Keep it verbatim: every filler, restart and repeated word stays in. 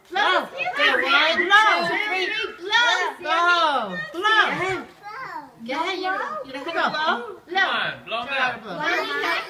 Blow. Okay, one, two, three. Blow. Blow. Blow. Go ahead. You, you know how to blow? Come on, blow Try to it. blow.